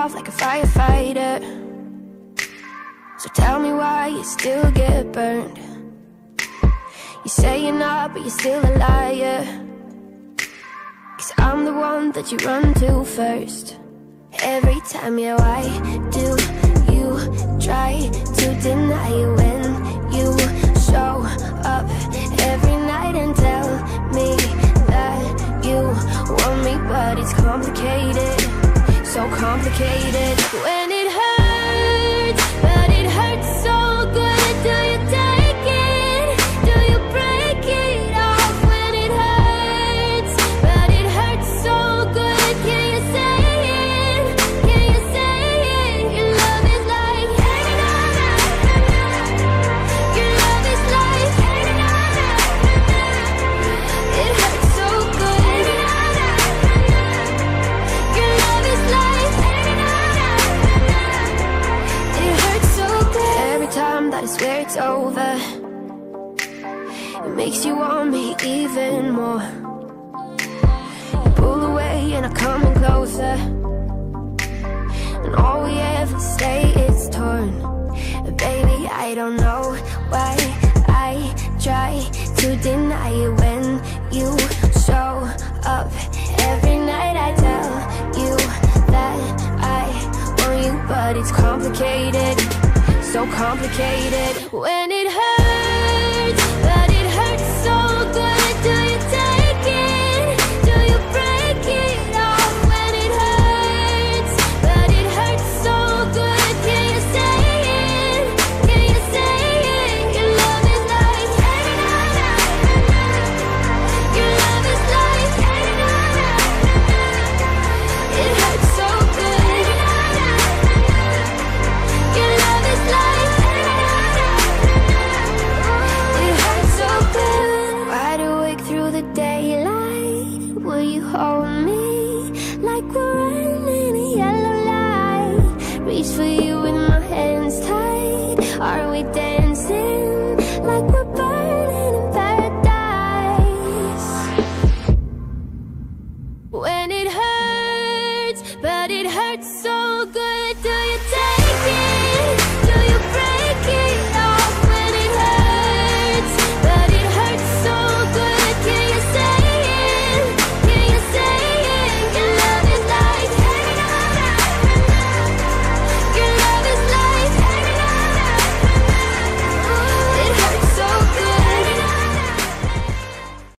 off like a firefighter. So tell me why you still get burned. You say you're not, but you're still a liar. 'Cause I'm the one that you run to first. Every time, yeah, why do you try to deny it when you show up every night and tell me that you want me? But it's complicated, so complicated. When it hurts, but it hurts so good. Do you take it? Do you break it off? When it hurts, but it hurts so good. Can you say it? Can you say it? Your love is like your love is like it hurts so good. Your love is like it hurts so good. Every time that I swear it's over, it makes you want me even more. You pull away and I'm coming closer, and all we ever say is torn. Baby, I don't know why I try to deny it when you show up every night. I tell you that I want you, but it's complicated, so complicated. When it